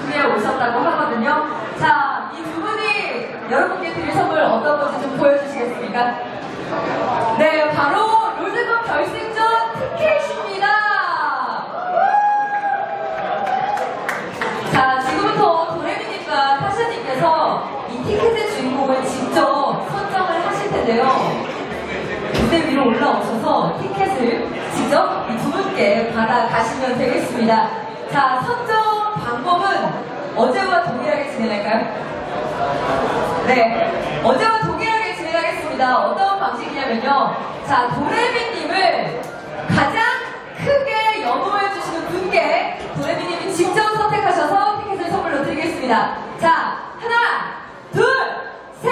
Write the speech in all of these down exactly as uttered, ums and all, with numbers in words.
준비해 오셨다고 하거든요. 자, 이 두 분이 여러분께 드릴 선물 어떤 건지 좀 보여주시겠습니까? 네, 바로 롤드컵 결승전 티켓입니다. 자, 지금부터 도레미님과 타샤님께서 이 티켓의 주인공을 직접 선정을 하실 텐데요. 무대 위로 올라오셔서 티켓을 직접 이 두 분께 받아가시면 되겠습니다. 자, 선정 방법은 어제와 동일하게 진행할까요? 네, 어제와 동일하게 진행하겠습니다. 어떤 방식이냐면요. 자, 도레미님을 가장 크게 연호해주시는 분께 도레미님이 직접 선택하셔서 티켓을 선물로 드리겠습니다. 자, 하나, 둘, 셋!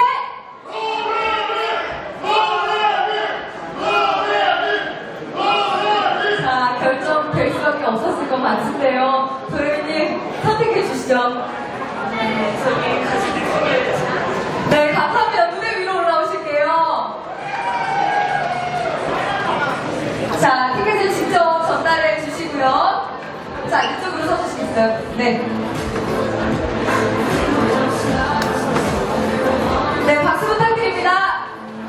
자, 결정될 수밖에 없었을 것 같은데요. 도레미님, 선택해 주시죠. 네, 저기 가슴이 크게. 네, 감사합니다. 무대 위로 올라오실게요. 자, 티켓을 직접 전달해 주시고요. 자, 이쪽으로 서주시겠어요? 네. 네, 박수 부탁드립니다.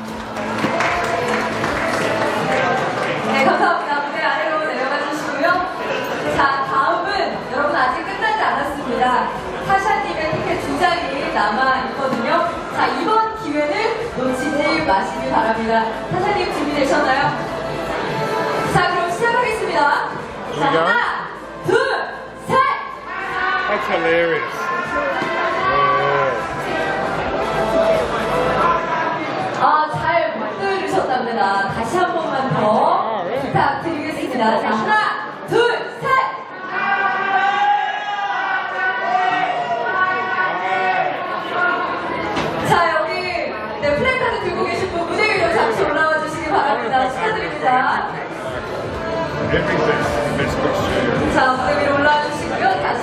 네, 감사합니다. 무대 아래로 내려가 주시고요. 자, 다음은 여러분 아직 끝나지 않았습니다. 타샤님의 티켓 두 장이 남아있거든요. 자, 이번 기회는 놓치지 마시기 바랍니다. 타샤님 준비되셨나요? 자, 그럼 시작하겠습니다. 자, 하나, 둘, 셋! That's hilarious. 아, 잘 못 들으셨답니다. 다시 한 번만 더 부탁드리겠습니다. 자, 하나, 둘, 셋! 자, 여기 네, 플래카드 들고 계신 분 무대 위로 잠시 올라와 주시기 바랍니다. 축하드립니다. Everything. Best question. 자, 무대 위로 올라와 주시고요. 다시